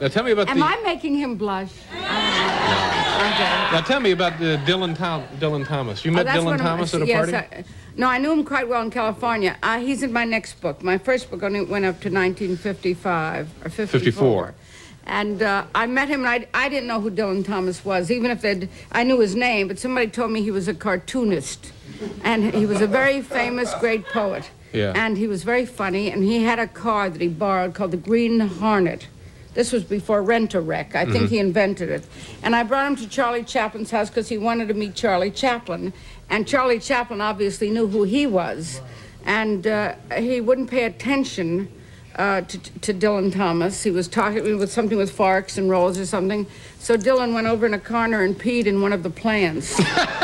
Now tell me about Am I making him blush? Okay. Now tell me about Dylan Thomas. You met Dylan Thomas at a party? No, I knew him quite well in California. He's in my next book. My first book only went up to 1955 or 54. And I met him, and I didn't know who Dylan Thomas was, even if I knew his name, but somebody told me he was a cartoonist. And he was a very famous, great poet. Yeah. And he was very funny, and he had a car that he borrowed called the Green Hornet. This was before Rent-A-Wreck. I think he invented it. And I brought him to Charlie Chaplin's house because he wanted to meet Charlie Chaplin. And Charlie Chaplin obviously knew who he was. And he wouldn't pay attention to Dylan Thomas. He was talking with something with forks and rolls or something. So Dylan went over in a corner and peed in one of the plants.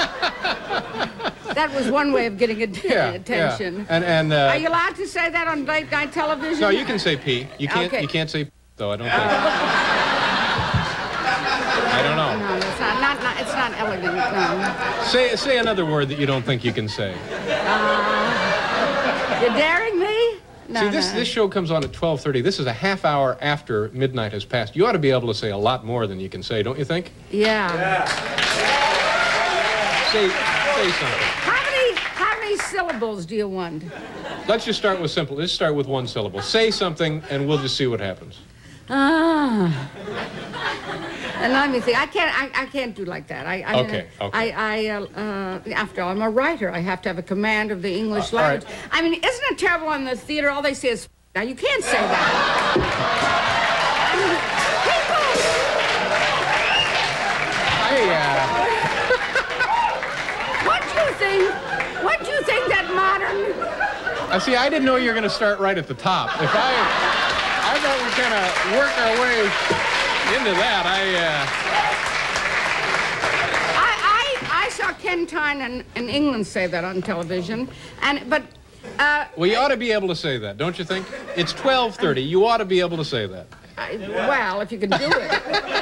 That was one way of getting attention. Yeah. Are you allowed to say that on late night television? No, you can say pee. You can't. Okay. You can't say though. I don't think. I don't know. No, it's not. It's not elegant. No. Say another word that you don't think you can say. You're daring me? No, See, this show comes on at 12:30. This is a half hour after midnight has passed. You ought to be able to say a lot more than you can say, don't you think? Yeah. Say something. How many syllables do you want? Let's just start with simple. Let's start with one syllable. Say something, and we'll just see what happens. And let me think. I can't do like that. Okay. After all, I'm a writer. I have to have a command of the English language. Right. I mean, isn't it terrible in the theater? All they say is now. You can't say that. What do you think that modern? See, I didn't know you were going to start right at the top. I thought we'd kind of work our way into that. I saw Ken Tyne in England say that on television, but. Well, you ought to be able to say that, don't you think? It's 12:30. You ought to be able to say that. Well, if you can do it.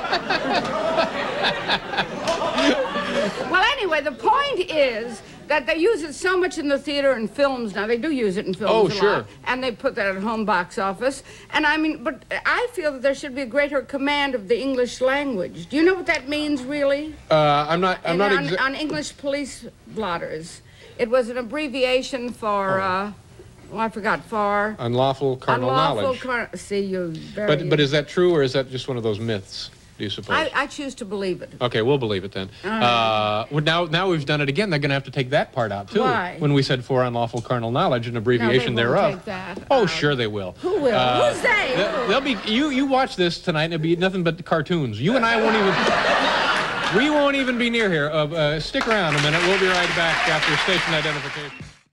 Well, anyway, the point is that they use it so much in the theater and films now. They do use it in films a lot. And they put that at home box office. And I mean, but I feel that there should be a greater command of the English language. Do you know what that means, really? I'm not on English police blotters. It was an abbreviation for, I forgot, for... Unlawful carnal knowledge. See, you're very... But is that true, or is that just one of those myths, do you suppose? I choose to believe it. Okay, we'll believe it then. Well, now we've done it again. They're going to have to take that part out, too. Why? When we said for unlawful carnal knowledge, an abbreviation thereof. Take that. Oh, sure they will. Who will? Who's they? They'll be... You watch this tonight, and it'll be nothing but cartoons. You and I won't even... We won't even be near here. Stick around a minute. We'll be right back after station identification.